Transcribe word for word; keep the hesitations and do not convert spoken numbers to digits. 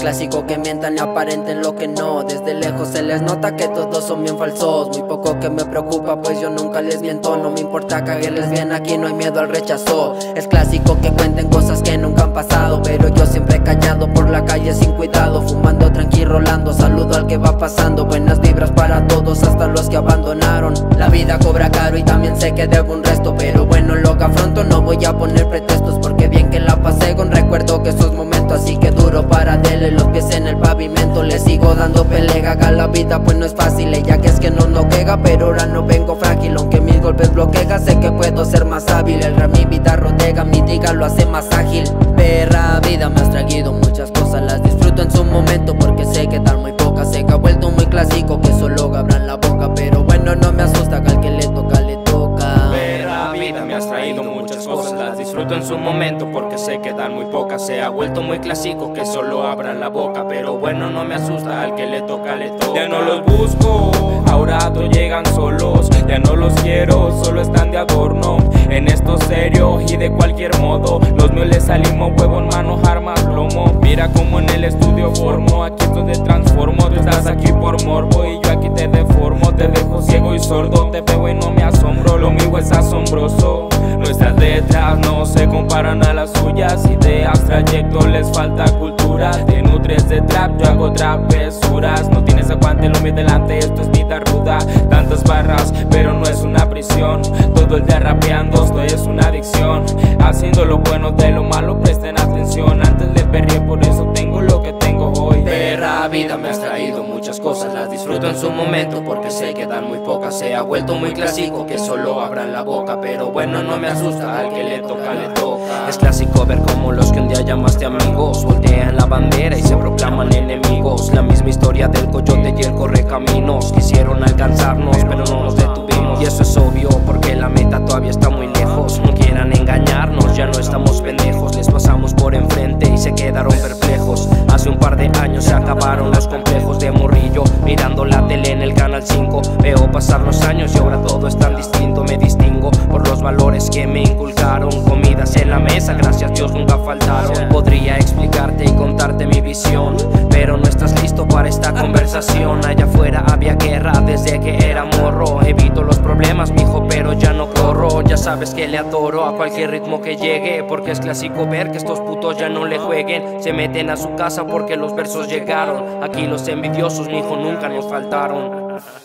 clásico que mientan y aparenten lo que no. Desde lejos se les nota que todos son bien falsos. Muy poco que me preocupa, pues yo nunca les miento. No me importa caerles bien, aquí no hay miedo al rechazo. Es clásico que cuenten cosas que nunca han pasado, pero yo siempre callado por la calle sin cuidado, fumando tranqui rolando. Saludo al que va pasando, buenas vibras para todos, hasta los que abandonaron. La vida cobra caro y también sé que debo un resto, pero bueno, lo que afronto no voy a poner pretextos, porque bien que la pasé con recuerdo que esos momentos. Así que duro para dele, los pies en el pavimento, le sigo dando pelega a la vida, pues no es fácil, ya que es que no no quega, pero ahora no vengo frágil, aunque mis golpes bloquean, sé que puedo ser más hábil. El rap mi vida rodega, mi diga lo hace más ágil. Perra vida me has traído muchas cosas, las disfruto en su momento porque sé que dan muy pocas. Sé que ha vuelto muy clásico que solo abran la boca, pero bueno, no me asusta que al que le toca le toca. Perra vida me has traído muchas cosas, las disfruto en su momento porque sé que dan muy pocas. Se ha vuelto muy clásico que solo abran la boca, pero bueno, no me asusta, al que le toca le toca. Ya no los busco, ahora todos llegan solos. Ya no los quiero, solo están de adorno. En esto serio y de cualquier modo, los míos les salimos huevo en mano, armas, plomo. Mira como en el estudio formo, aquí es donde transformo. Tú estás aquí por morbo y yo aquí te deformo. Te dejo ciego y sordo, te veo y no me asombro. Lo mío es asombroso, nuestras letras no se comparan a las suyas. Ideas, trayecto, les falta cultura. Te nutres de trap, yo hago travesuras. No tienes aguante, lo mío delante, esto es vida ruda. Tantas barras, pero no es una prisión. Todo el día rapeando, esto es una adicción. Haciendo lo bueno de lo malo, presten atención. Antes le perré, por eso tengo lo que tengo hoy. Perra vida me has traído muchas cosas, las disfruto en su momento porque sé que dan muy pocas. Se ha vuelto muy clásico que solo abran la boca, pero bueno, no me asusta, al que le toca le toca. Es clásico ver como los que un día llamaste amigos voltean la bandera y se proclaman enemigos. La misma historia del coyote y el correcaminos. Quisieron alcanzarnos pero no nos detuvimos, y eso es obvio porque la meta todavía está muy lejos. No quieran engañarnos, ya no estamos pendejos. Les pasamos por enfrente y se quedaron perplejos. Hace un par de años se acabaron los complejos de morrillo, mirando la tele en el canal cinco. Veo pasar los años y ahora todo es tan distinto. Me distingo por los valores que me inculcaron. Comidas en la mesa, gracias Dios nunca faltaron. Podría explicarte y contarte mi visión, pero no estás listo para esta conversación. Allá afuera había guerra desde que era morro. Evito los problemas, mijo, pero ya no corro. Ya sabes que le adoro a cualquier ritmo que llegue, porque es clásico ver que estos putos ya no le jueguen. Se meten a su casa porque los versos llegaron. Aquí los envidiosos, mijo, nunca nos faltaron.